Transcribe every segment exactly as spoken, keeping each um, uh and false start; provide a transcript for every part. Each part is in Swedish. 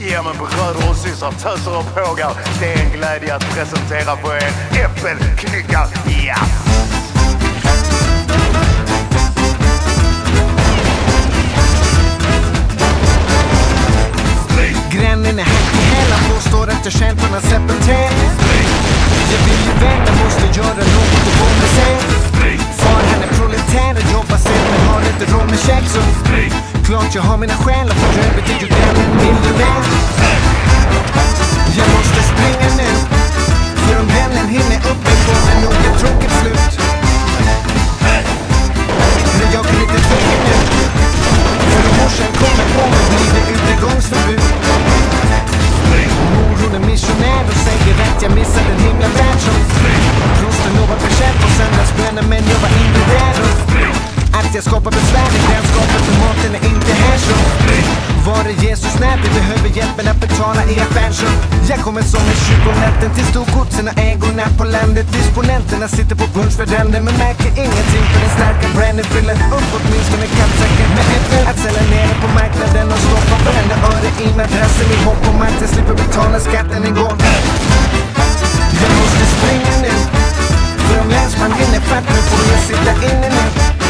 Ja men bröder och systrar, töser och pågar, det är en glädje att presentera för er äppelknyckar. Ja! Grännen är hack i hälan, påstår att jag känt från att släppa till. Jag vill ju vända, måste göra något och gå med sig. Far han är proletär och jobbar sen men har inte råd med käk. Så klart jag har mina själar, för övrigt är ju grannen miljonär. Jag måste springa nu, för om vännen hinner uppe får det nog ett tråkigt slut. Men jag kan inte tveka nu, för om morsan kommer på mig blir det utegångsförbud. Mor hon är missionär och säger att jag missade en himla värld som prosten lovar bekänt på söndagsbönen, men jag var inte där. Att jag skapar besvärligt, grannskapet för maten är inte här så. Var är Jesus när vi behöver hjälpen att betala i affären så. Jag kommer som en tjuv på natten till storgodsen och ägorna på landet. Disponenterna sitter på punsch för den, men märker ingenting för den starka branden fyller upp åtminstone kappsäcken med äpplen. Att sälja nere på marknaden och stoppa varenda öre i madrassen i hopp om att jag slipper betala skatten en gång. Jag måste springa nu, för om länsman hinner fatt nu får jag sitta inne nu.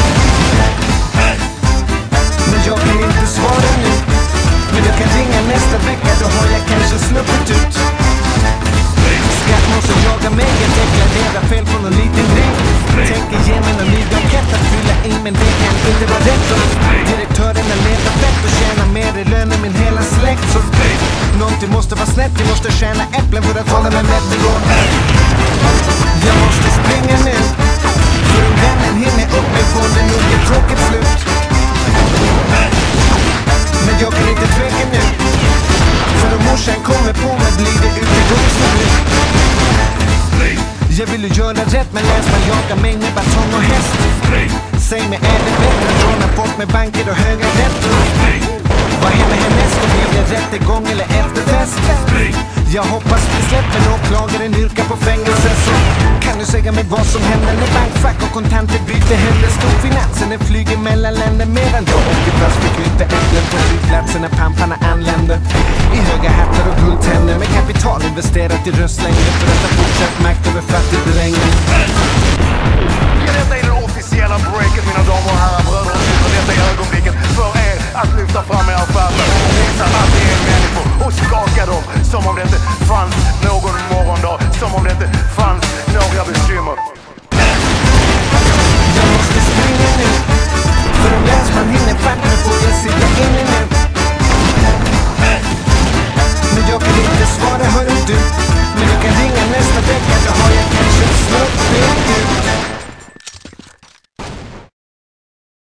Men jag kan inte svara nu, men jag kan ringa nästa vecka, då har jag kanske sluppit ut. Skatt måste jaga mig, jag deklarerar fel från en liten grej. Tänker ge mig någon ny blankett att fylla i, men det kan inte vara rätt. Direktörerna letar fett och tjänar mer i lön än min hela släkt. Så någonting måste vara snett, vi måste tjäna äpplen för att hålla mig mätt igår. Jag måste springa nu, för om vännen hinner upp mig får det nog ett tråkigt slut. Men jag kan inte tveka nu, för om morsan kommer på mig blir det utegångsförbud. Jag vill ju göra rätt, men läs man jagar mig med batong och häst. Säg mig, är det bättre att råna bort med banker och höga räntor? Vad händer härnäst? Då blir det rättegång eller efterfest? Jag hoppas vi släpper åklagaren yrkar på fängelse. Så kan du säga mig vad som händer när bankfack och kontanter byter händer? Storfinansen den flyger mellan länder, medan jag åker fast för knyta äpplen på flygplatsen när pamparna anländer. I höga hattar och guldtänder med kapital investerat i röstlängder för att ha fortsatt makt över fattigdrängen. Ja, detta är det officiella breaket, mina damer och herrar, bröder och systrar. Detta är ögonblicket för er att lyfta fram er